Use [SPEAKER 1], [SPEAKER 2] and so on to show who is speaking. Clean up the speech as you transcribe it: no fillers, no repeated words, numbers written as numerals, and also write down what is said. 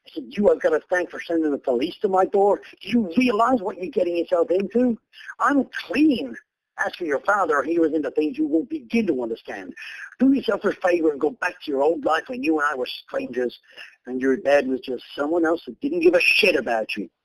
[SPEAKER 1] I said, you have got to thank for sending the police to my door. Do you realize what you're getting yourself into? I'm clean. As for your father, he was into things you won't begin to understand. Do yourself a favor and go back to your old life when you and I were strangers and your dad was just someone else who didn't give a shit about you.